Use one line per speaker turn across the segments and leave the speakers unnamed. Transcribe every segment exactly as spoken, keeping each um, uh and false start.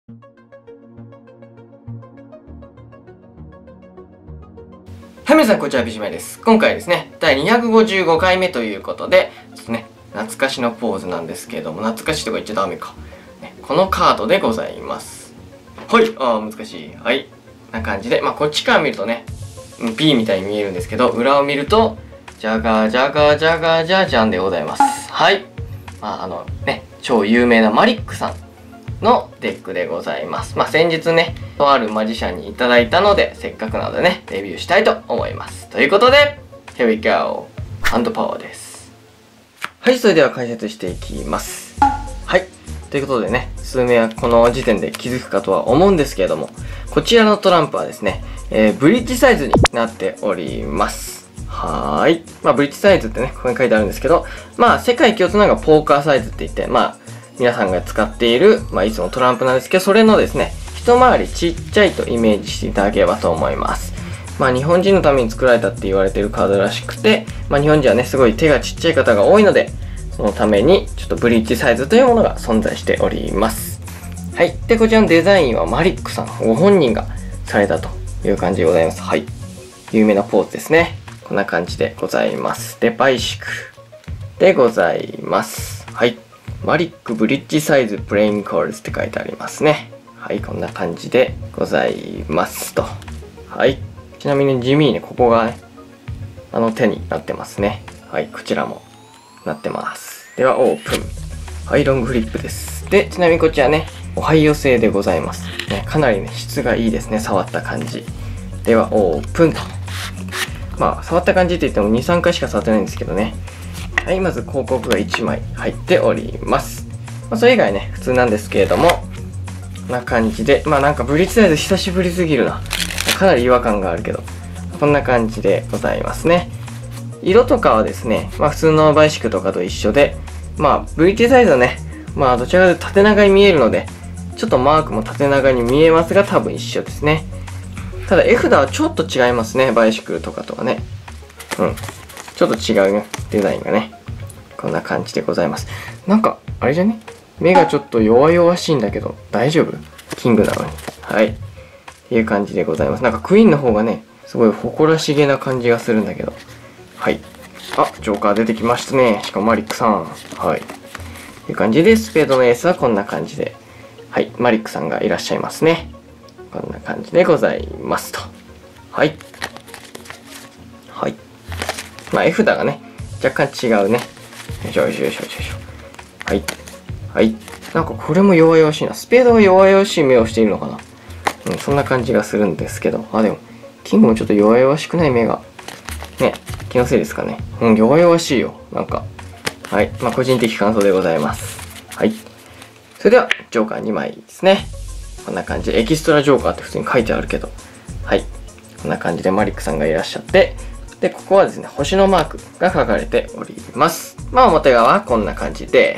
はい、皆さん、こんにちは、ビジマイです。今回ですね、だいにひゃくごじゅうごかいめということで、ちょっとね、懐かしのポーズなんですけれども、懐かしいとか言っちゃダメか。ね、このカードでございます。はい、あー、難しい。はい。な感じで、まあ、こっちから見るとね、P みたいに見えるんですけど、裏を見ると、ジャガージャガージャガージャジャンでございます。はい。まあ、あのね、超有名なマリックさんのデックでございます。まあ、先日ね、とあるマジシャンにいただいたので、せっかくなのでね、レビューしたいと思います。ということで、Here we go! ハンドパワーです。はい、それでは解説していきます。はい。ということでね、数名はこの時点で気づくかとは思うんですけれども、こちらのトランプはですね、えー、ブリッジサイズになっております。はーい。まあ、ブリッジサイズってね、ここに書いてあるんですけど、まあ、世界共通なのがポーカーサイズって言って、まあ、皆さんが使っている、まあ、いつもトランプなんですけど、それのですね、一回りちっちゃいとイメージしていただければと思います。まあ、日本人のために作られたって言われているカードらしくて、まあ、日本人はね、すごい手がちっちゃい方が多いので、そのために、ちょっとブリッジサイズというものが存在しております。はい。で、こちらのデザインはマリックさんご本人がされたという感じでございます。はい。有名なポーズですね。こんな感じでございます。で、バイシクルでございます。はい。マリックブリッジサイズプレインコールズって書いてありますね。はい、こんな感じでございますと。はい。ちなみに地味にね、ここがね、あの手になってますね。はい、こちらもなってます。では、オープン。はい、ロングフリップです。で、ちなみにこちらね、オハイオ製でございます。ね、かなりね、質がいいですね、触った感じ。では、オープンと。まあ、触った感じって言ってもに、さんかいしか触ってないんですけどね。はい、まず広告がいちまい入っております。まあ、それ以外ね、普通なんですけれども、こんな感じで、まあなんかブリッジサイズ久しぶりすぎるな。かなり違和感があるけど、こんな感じでございますね。色とかはですね、まあ普通のバイシクとかと一緒で、まあブリッジサイズはね、まあどちらかというと縦長に見えるので、ちょっとマークも縦長に見えますが多分一緒ですね。ただ絵札はちょっと違いますね、バイシクルとかとはね。うん。ちょっと違うね、デザインがね。こんな感じでございます。なんか、あれじゃね、目がちょっと弱々しいんだけど、大丈夫？キングなのに。はい。っていう感じでございます。なんかクイーンの方がね、すごい誇らしげな感じがするんだけど。はい。あ、ジョーカー出てきましたね。しかもマリックさん。はい。っていう感じで、スペードのエースはこんな感じで。はい。マリックさんがいらっしゃいますね。こんな感じでございますと。はい。はい。まあ、絵札がね、若干違うね。よいしょよいしょよいしょよいしょ。はい。はい。なんかこれも弱々しいな。スペードが弱々しい目をしているのかな。うん、そんな感じがするんですけど。あ、でも、キングもちょっと弱々しくない目が。ね、気のせいですかね。うん、弱々しいよ。なんか。はい。まあ、個人的感想でございます。はい。それでは、ジョーカーにまいですね。こんな感じで、エキストラジョーカーって普通に書いてあるけど。はい。こんな感じでマリックさんがいらっしゃって、で、ここはですね、星のマークが書かれております。まあ、表側はこんな感じです。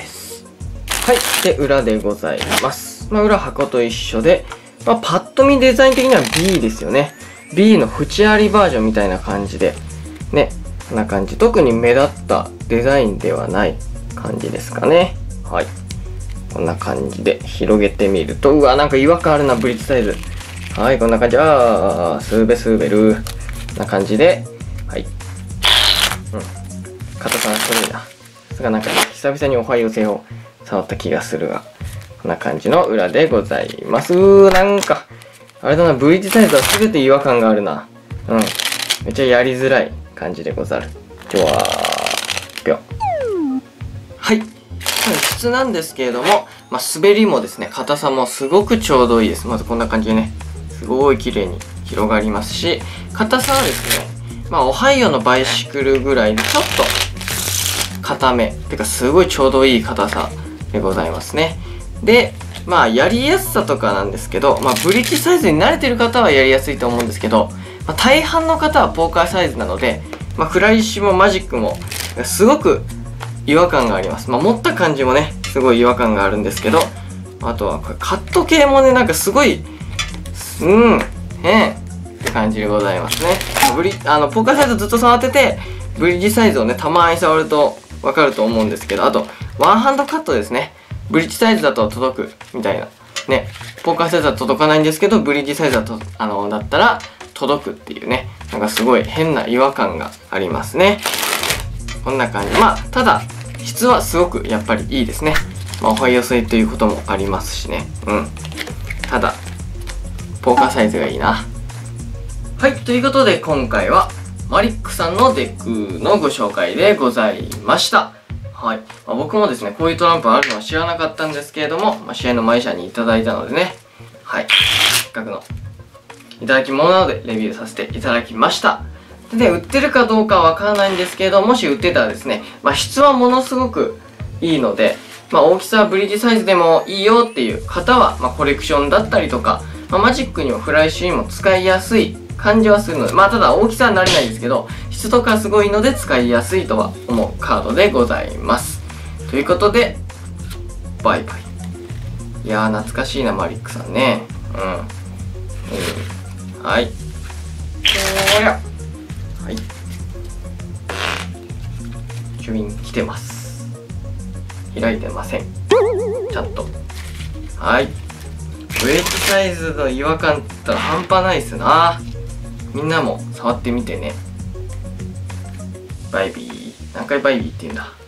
はい。で、裏でございます。まあ、裏箱と一緒で、まあ、パッと見デザイン的には ビー ですよね。ビー の縁ありバージョンみたいな感じで、ね、こんな感じ。特に目立ったデザインではない感じですかね。はい。こんな感じで広げてみると、うわ、なんか違和感あるな、ブリッジサイズ。はい、こんな感じ。あー、スーベスーベル。こんな感じで、はい。うん。硬さが古いな。さすがなんか、久々にオハイオ製を触った気がするが、こんな感じの裏でございます。なんか、あれだな、ブリッジサイズは全て違和感があるな。うん。めっちゃやりづらい感じでござる。今日は、ぴょ。はい。普通なんですけれども、まあ、滑りもですね、硬さもすごくちょうどいいです。まずこんな感じでね、すごい綺麗に広がりますし、硬さはですね、まあ、オハイオのバイシクルぐらいでちょっと硬め。てか、すごいちょうどいい硬さでございますね。で、まあ、やりやすさとかなんですけど、まあ、ブリッジサイズに慣れてる方はやりやすいと思うんですけど、まあ、大半の方はポーカーサイズなので、まあ、フライシもマジックも、すごく違和感があります。まあ、持った感じもね、すごい違和感があるんですけど、あとはこれカット系もね、なんかすごい、うん、変って感じでございますね。ブリあのポーカーサイズずっと触ってて、ブリッジサイズをね、たまに触るとわかると思うんですけど、あと、ワンハンドカットですね。ブリッジサイズだと届くみたいなね、ポーカーサイズは届かないんですけど、ブリッジサイズだと、あの、だったら届くっていうね、なんかすごい変な違和感がありますね。こんな感じ。まあ、ただ、質はすごくやっぱりいいですね。まあ、お買い寄せということもありますしね。うん。ただ、ポーカーサイズがいいな。はい、ということで今回は、マリックさんのデックのご紹介でございました。はい。まあ、僕もですね、こういうトランプあるのは知らなかったんですけれども、まあ、試合の前社にいただいたのでね、はい。せっかくの、いただき物なのでレビューさせていただきました。でね、売ってるかどうかはわからないんですけれど、もし売ってたらですね、まあ、質はものすごくいいので、まあ、大きさはブリッジサイズでもいいよっていう方は、まあ、コレクションだったりとか、まあ、マジックにもフライッシュにも使いやすい感じはするので、まあ、ただ大きさは慣れないんですけど、質とかすごいので使いやすいとは思うカードでございます。ということで、バイバイ。いやー、懐かしいな、マリックさんね。うん。うん、はい。こりゃ。はい。チュイン来てます。開いてません。ちゃんと。はい。ウェイトサイズの違和感って言ったら半端ないっすな。みんなも触ってみてね。バイビー。何回バイビーって言うんだ。